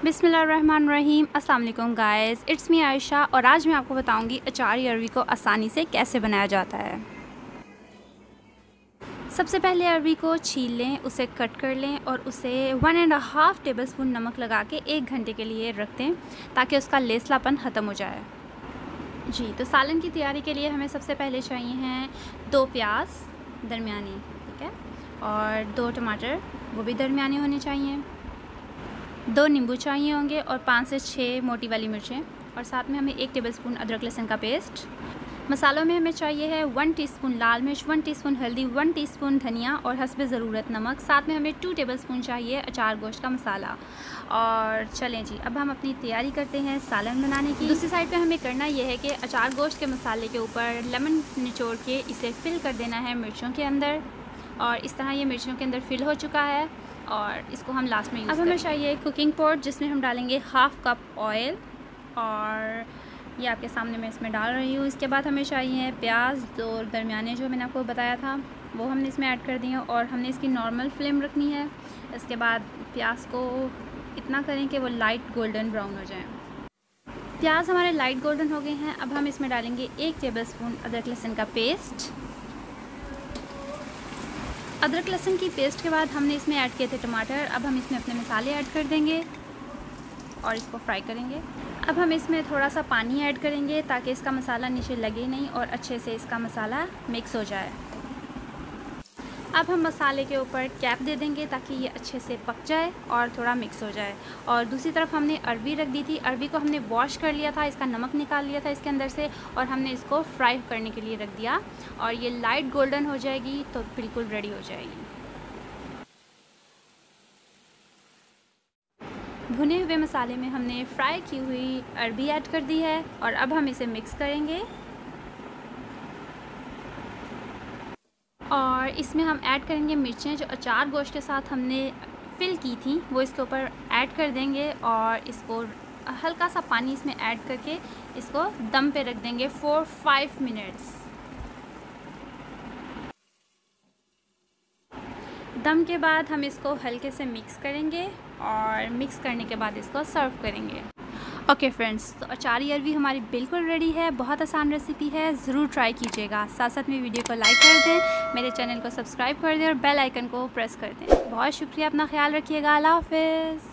बिस्मिल्लाहिर्रहमानिर्रहीम। अस्सलाम वालेकुम गाइस, इट्स मी आयशा और आज मैं आपको बताऊंगी अचारी अरवी को आसानी से कैसे बनाया जाता है। सबसे पहले अरवी को छील लें, उसे कट कर लें और उसे 1.5 टेबलस्पून नमक लगा के 1 घंटे के लिए रख दें ताकि उसका लेसलापन ख़त्म हो जाए। जी, तो सालन की तैयारी के लिए हमें सबसे पहले चाहिए हैं 2 प्याज दरमियानी, ठीक है, और 2 टमाटर, वो भी दरमियानी होने चाहिए, 2 नींबू चाहिए होंगे और 5 से 6 मोटी वाली मिर्चें, और साथ में हमें 1 टेबलस्पून अदरक लहसुन का पेस्ट। मसालों में हमें चाहिए है 1 टीस्पून लाल मिर्च, 1 टीस्पून हल्दी, 1 टीस्पून धनिया और हस्बे ज़रूरत नमक। साथ में हमें 2 टेबलस्पून चाहिए अचार गोश्त का मसाला। और चलें जी, अब हम अपनी तैयारी करते हैं सालन बनाने की। दूसरी साइड पे हमें करना यह है कि अचार गोश्त के मसाले के ऊपर लेमन निचोड़ के इसे फिल कर देना है मिर्चों के अंदर, और इस तरह ये मिर्चों के अंदर फिल हो चुका है और इसको हम लास्ट में यूज़ करेंगे। अब हमें चाहिए कुकिंग पॉट जिसमें हम डालेंगे 1/2 कप ऑयल, और ये आपके सामने मैं इसमें डाल रही हूँ। इसके बाद हमें चाहिए प्याज, 2 दरमियाने जो मैंने आपको बताया था वो हमने इसमें ऐड कर दिए, और हमने इसकी नॉर्मल फ्लेम रखनी है। इसके बाद प्याज को इतना करें कि वो लाइट गोल्डन ब्राउन हो जाए। प्याज हमारे लाइट गोल्डन हो गए हैं। अब हम इसमें डालेंगे 1 टेबलस्पून अदरक लहसुन का पेस्ट। अदरक लहसुन की पेस्ट के बाद हमने इसमें ऐड किए थे टमाटर। अब हम इसमें अपने मसाले ऐड कर देंगे और इसको फ्राई करेंगे। अब हम इसमें थोड़ा सा पानी ऐड करेंगे ताकि इसका मसाला नीचे लगे नहीं और अच्छे से इसका मसाला मिक्स हो जाए। अब हम मसाले के ऊपर कैप दे देंगे ताकि ये अच्छे से पक जाए और थोड़ा मिक्स हो जाए। और दूसरी तरफ हमने अरवी रख दी थी। अरवी को हमने वॉश कर लिया था, इसका नमक निकाल लिया था इसके अंदर से, और हमने इसको फ्राई करने के लिए रख दिया, और ये लाइट गोल्डन हो जाएगी तो बिल्कुल रेडी हो जाएगी। भुने हुए मसाले में हमने फ्राई की हुई अरवी ऐड कर दी है, और अब हम इसे मिक्स करेंगे। और इसमें हम ऐड करेंगे मिर्चें जो अचार गोश्त के साथ हमने फिल की थी, वो इसके ऊपर ऐड कर देंगे, और इसको हल्का सा पानी इसमें ऐड करके इसको दम पे रख देंगे 4-5 मिनट्स। दम के बाद हम इसको हल्के से मिक्स करेंगे, और मिक्स करने के बाद इसको सर्व करेंगे। ओके फ्रेंड्स, तो अचारी अरवी हमारी बिल्कुल रेडी है। बहुत आसान रेसिपी है, ज़रूर ट्राई कीजिएगा। साथ साथ में वीडियो को लाइक कर दें, मेरे चैनल को सब्सक्राइब कर दें और बेल आइकन को प्रेस कर दें। बहुत शुक्रिया, अपना ख्याल रखिएगा। अल्लाह हाफ़िज़।